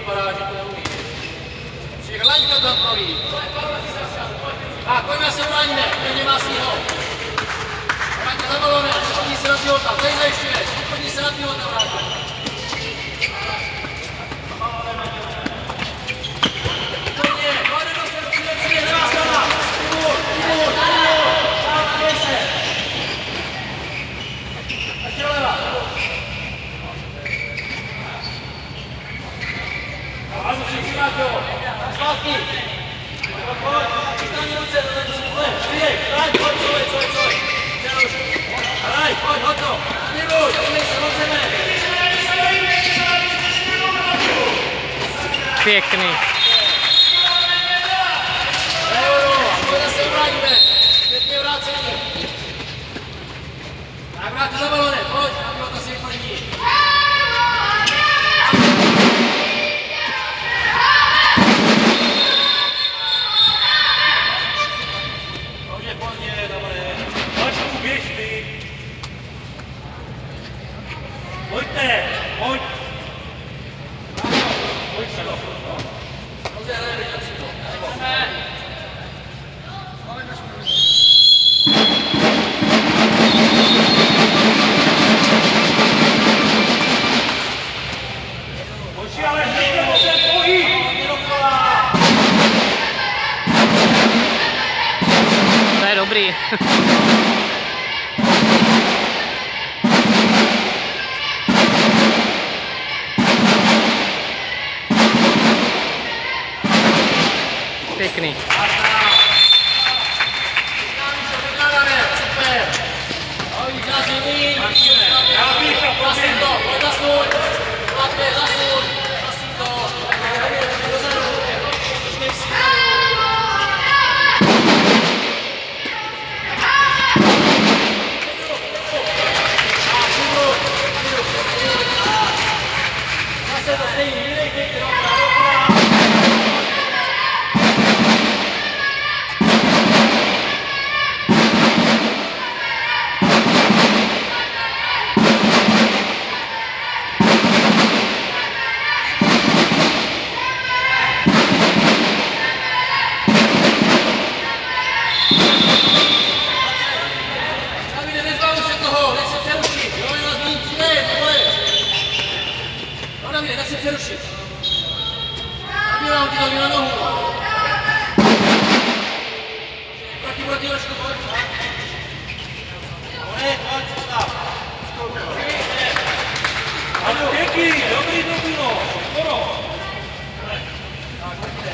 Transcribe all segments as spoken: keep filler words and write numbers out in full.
vypadá, že to neumí. Přihlaňka tam praví. Tak, pojďme se ubráníme, ten nemá svýho. Vráťte za balonem, podní se na pivota, tady zajišťuješ, podní se na pivota, vráťte. Podně, pojďte do sebe, přijde, přijde, nemá strana. Tibur, Tibur, Tibur, tam, tady se. Ještě doleva. A musím si dát, jo. Zpátky. Pojď, přistání ruce, přijde, hraj, pojď, coj, coj, coj. Hraj, pojď, hoď to. Nebuď, přijde se, hodřeme. Pěkný. Euro, a pojď zase ubráníme. Pěkně vrácení. Tak vráťte za balonem, pojď, a to si vyplní. Pojďte, pojď! Pojď se do. Pojď, ale hned ten pohyb! To je dobrý. Pěkný. Přerušit. Nabírám ti to na nohu. Proti, proti, Leško, pojď. Pojď, pojď, stav. Ano, pěkný, dobrý to bylo. Skoro. Tak, pojďte.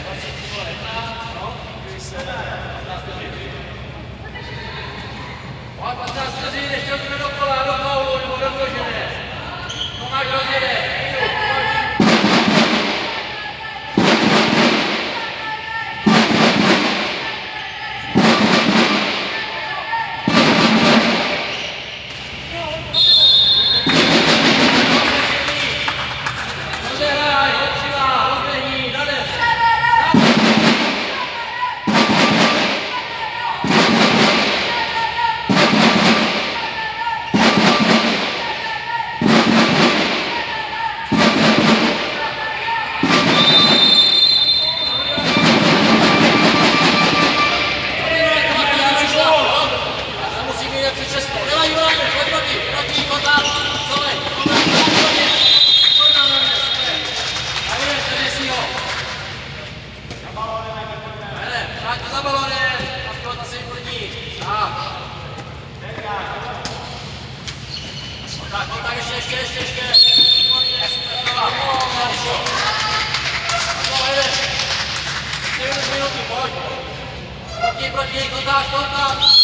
patnáct vteřin, ještě hodíme do kola, do faulu, nebo do vložené. Tomáš rozjede. Tak, tak, ještě, ještě, ještě, ještě. Proti, proti, kontakt, kontakt.